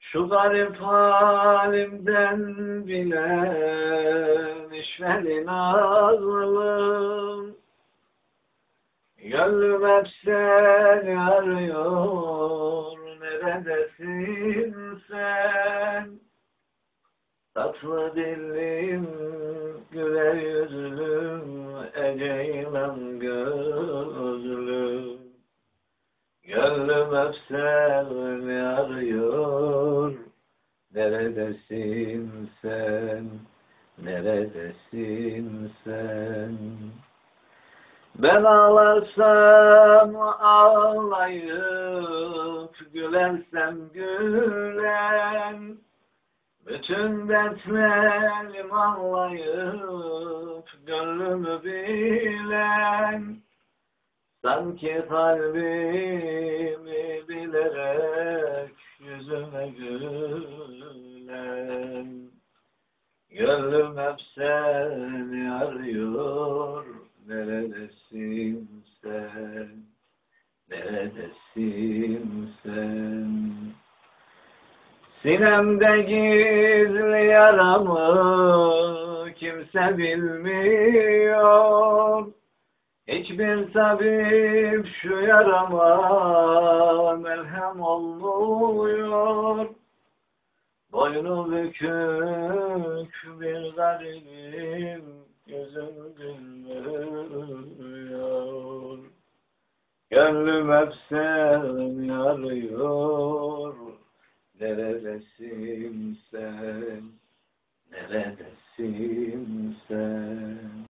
Şu garip halimden bilen işveli nazlım, gönlüm hep seni arıyor, neredesin sen? Tatlı dilim, güler yüzlüm, eceylem gözlüm. Gönlüm hep seni arıyor, neredesin sen, neredesin sen? Ben ağlarsam ağlayıp, gülersem gülen, bütün dertlerim anlayıp, gönlümü bilen, sanki kalbimi bilerek yüzüme gülen. Gönlüm hep seni arıyor, neredesin sen, neredesin sen? Sinemde gizli yaramı kimse bilmiyor. Hiçbir tabip şu yarama merhem olmuyor. Boynu bükük bir garibim, gözüm gülmüyor. Gönlüm hep seni arıyor, neredesin sen, neredesin sen?